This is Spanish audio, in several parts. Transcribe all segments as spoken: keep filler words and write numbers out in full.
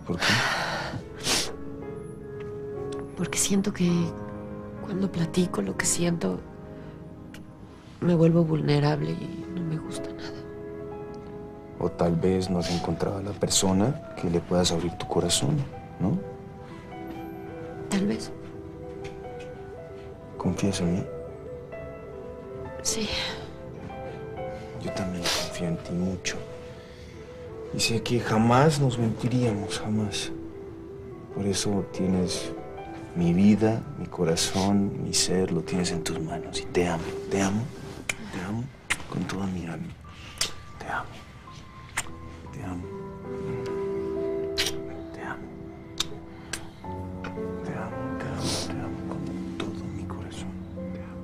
¿Por qué? Porque siento que cuando platico lo que siento, me vuelvo vulnerable y no me gusta nada. O tal vez no has encontrado a la persona que le puedas abrir tu corazón, ¿no? Tal vez. ¿Confías en mí? Sí. Yo también confío en ti mucho. Y sé que jamás nos mentiríamos, jamás. Por eso tienes mi vida, mi corazón, mi ser, lo tienes en tus manos. Y te amo, te amo, te amo con toda mi alma. Te amo. Te amo. Te amo. Te amo, te amo, te amo con todo mi corazón. Te amo.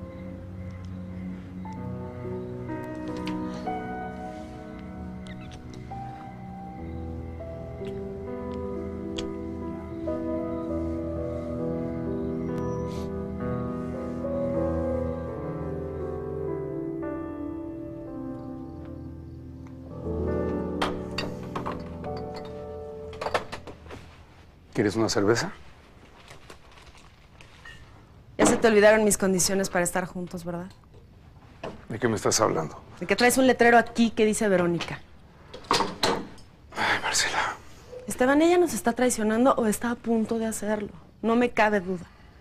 ¿Quieres una cerveza? Ya se te olvidaron mis condiciones para estar juntos, ¿verdad? ¿De qué me estás hablando? De que traes un letrero aquí que dice Verónica. Ay, Marcela. Esteban, ¿ella nos está traicionando o está a punto de hacerlo? No me cabe duda.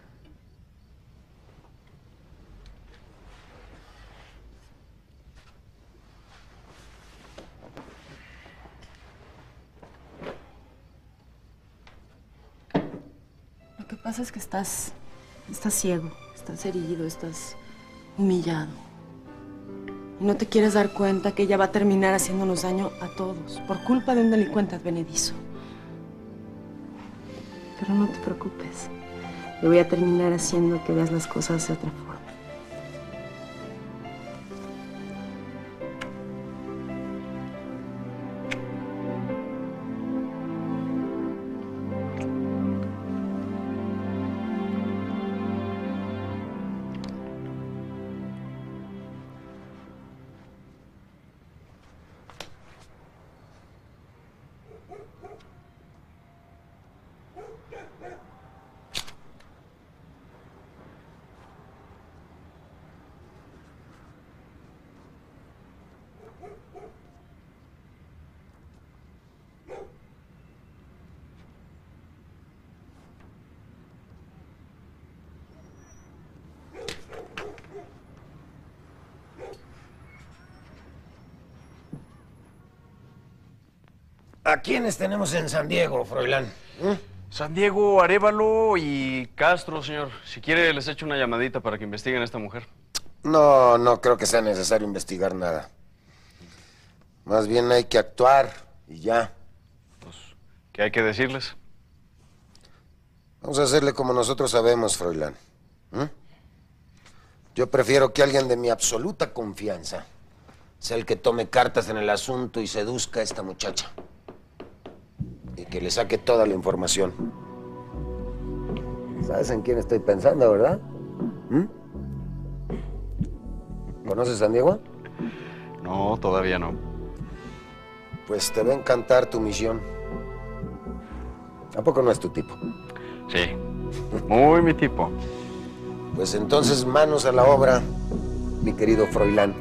Lo que pasa es que estás... estás ciego, estás herido, estás humillado. Y no te quieres dar cuenta que ella va a terminar haciéndonos daño a todos por culpa de un delincuente advenedizo. Pero no te preocupes. Yo voy a terminar haciendo que veas las cosas de otra forma. ¿A quiénes tenemos en San Diego, Froilán? ¿Eh? San Diego, Arévalo y Castro, señor. Si quiere, les echo una llamadita para que investiguen a esta mujer. No, no creo que sea necesario investigar nada. Más bien hay que actuar y ya. Pues, ¿qué hay que decirles? Vamos a hacerle como nosotros sabemos, Froilán. ¿Eh? Yo prefiero que alguien de mi absoluta confianza sea el que tome cartas en el asunto y seduzca a esta muchacha. Y que le saque toda la información. ¿Sabes en quién estoy pensando, verdad? ¿Mm? ¿Conoces San Diego? No, todavía no. Pues te va a encantar tu misión. ¿A poco no es tu tipo? Sí, muy mi tipo. Pues entonces manos a la obra, mi querido Froilán.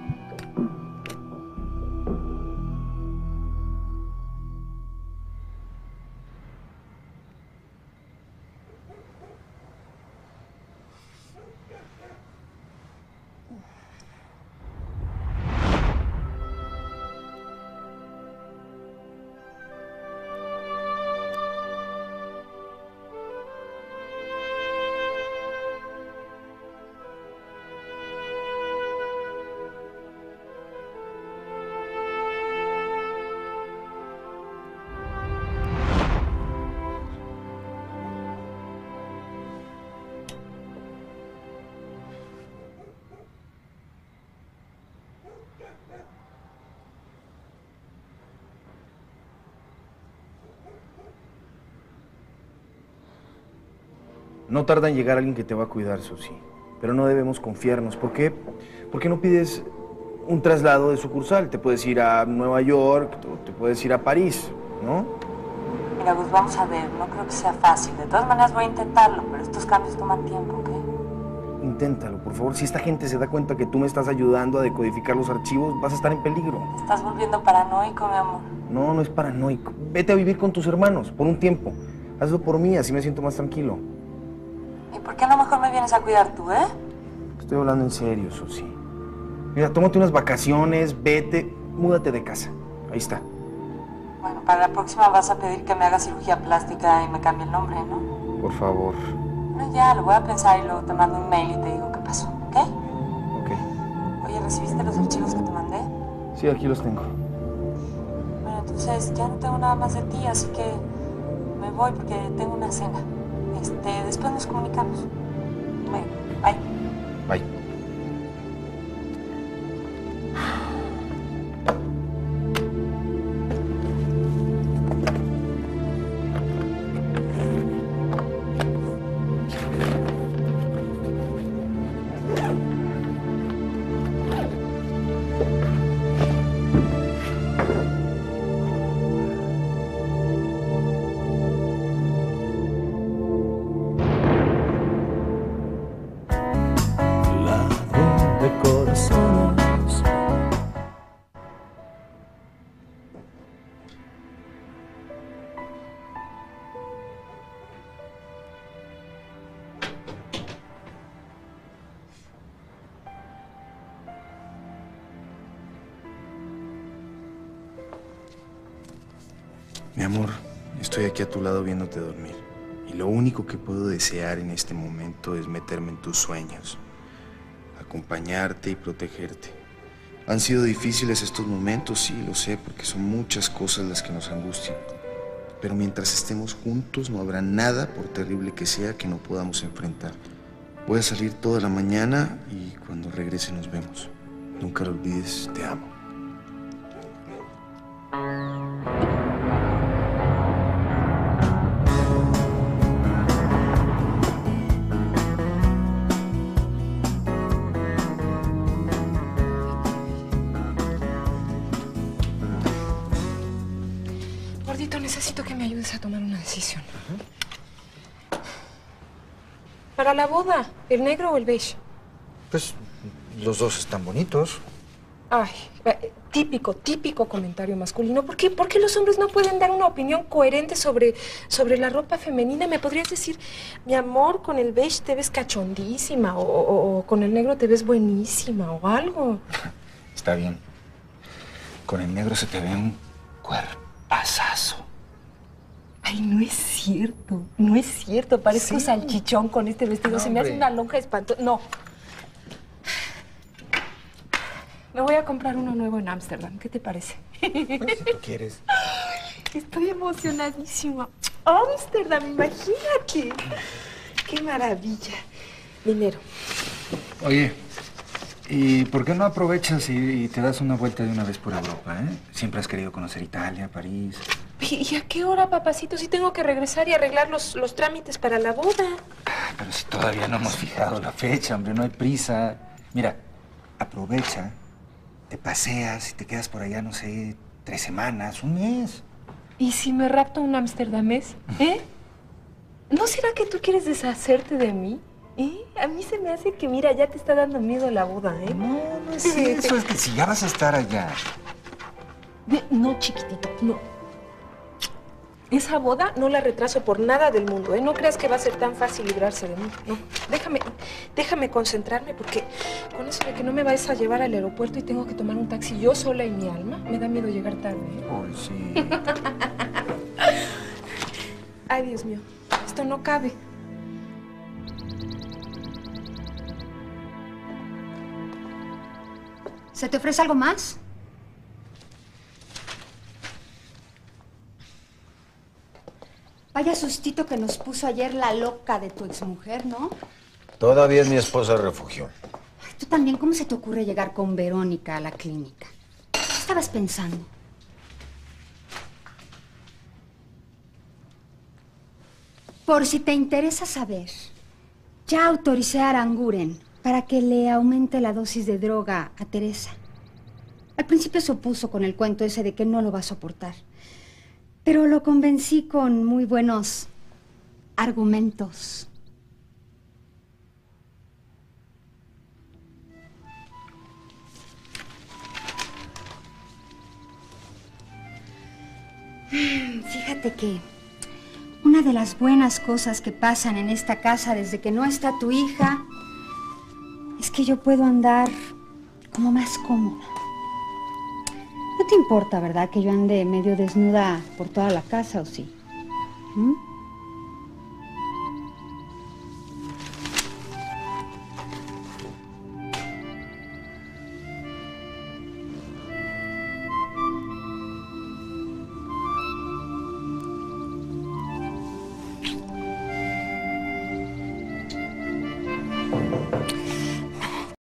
No tarda en llegar alguien que te va a cuidar, Susi. Pero no debemos confiarnos. ¿Por qué? ¿Por qué no pides un traslado de sucursal? Te puedes ir a Nueva York, o te puedes ir a París, ¿no? Mira, Gus, vamos a ver, no creo que sea fácil. De todas maneras voy a intentarlo, pero estos cambios toman tiempo, ¿ok? Inténtalo, por favor. Si esta gente se da cuenta que tú me estás ayudando a decodificar los archivos, vas a estar en peligro. Te estás volviendo paranoico, mi amor. No, no es paranoico. Vete a vivir con tus hermanos, por un tiempo. Hazlo por mí, así me siento más tranquilo. ¿Y por qué a lo mejor me vienes a cuidar tú, eh? Estoy hablando en serio, Susi. Mira, tómate unas vacaciones, vete, múdate de casa. Ahí está. Bueno, para la próxima vas a pedir que me haga cirugía plástica y me cambie el nombre, ¿no? Por favor. Bueno, ya, lo voy a pensar y luego te mando un mail y te digo qué pasó, ¿ok? Ok. Oye, ¿recibiste los archivos que te mandé? Sí, aquí los tengo. Bueno, entonces ya no tengo nada más de ti, así que me voy porque tengo una cena. Este, después nos comunicamos. Bueno, bye. Bye. Mi amor, estoy aquí a tu lado viéndote dormir. Y lo único que puedo desear en este momento es meterme en tus sueños, acompañarte y protegerte. Han sido difíciles estos momentos, sí, lo sé, porque son muchas cosas las que nos angustian. Pero mientras estemos juntos no habrá nada, por terrible que sea, que no podamos enfrentar. Voy a salir toda la mañana y cuando regrese nos vemos. Nunca lo olvides, te amo. Gordito, necesito que me ayudes a tomar una decisión. Para la boda, ¿el negro o el beige? Pues los dos están bonitos. Ay, eh, típico, típico comentario masculino. ¿Por qué, ¿Por qué los hombres no pueden dar una opinión coherente sobre, sobre la ropa femenina? ¿Me podrías decir, mi amor, con el beige te ves cachondísima o, o, o con el negro te ves buenísima o algo? Está bien. Con el negro se te ve un cuerpazazo. Ay, no es cierto, no es cierto. Parezco Sí. salchichón con este vestido. No, Se me hace hombre. una lonja espantosa. No. Me voy a comprar uno nuevo en Ámsterdam. ¿Qué te parece? Pues, si tú quieres. Estoy emocionadísima. Ámsterdam, imagínate. Qué maravilla. Dinero. Oye, ¿y por qué no aprovechas y, y te das una vuelta de una vez por Europa, eh? Siempre has querido conocer Italia, París. ¿Y a qué hora, papacito? Si tengo que regresar y arreglar los, los trámites para la boda. Ah, pero si todavía no hemos fijado la fecha, hombre, no hay prisa. Mira, aprovecha, te paseas y te quedas por allá, no sé, tres semanas, un mes. ¿Y si me rapto un amsterdamés? ¿Eh? ¿No será que tú quieres deshacerte de mí? ¿Eh? A mí se me hace que, mira, ya te está dando miedo la boda, ¿eh? No, no es eso, es que si ya vas a estar allá. Ve, no, chiquitito, no. Esa boda no la retraso por nada del mundo, ¿eh? No creas que va a ser tan fácil librarse de mí. No, déjame, déjame concentrarme porque con eso de que no me vayas a llevar al aeropuerto y tengo que tomar un taxi yo sola y mi alma, me da miedo llegar tarde, ¿eh? Ay, sí. Ay, Dios mío, esto no cabe. ¿Se te ofrece algo más? Vaya sustito que nos puso ayer la loca de tu exmujer, ¿no? Todavía es mi esposa refugio. Ay, tú también, ¿cómo se te ocurre llegar con Verónica a la clínica? ¿Qué estabas pensando? Por si te interesa saber, ya autoricé a Aranguren para que le aumente la dosis de droga a Teresa. Al principio se opuso con el cuento ese de que no lo va a soportar. Pero lo convencí con muy buenos argumentos. Fíjate que una de las buenas cosas que pasan en esta casa desde que no está tu hija es que yo puedo andar como más cómoda. No te importa, ¿verdad? Que yo ande medio desnuda por toda la casa, ¿o sí? ¿Mm?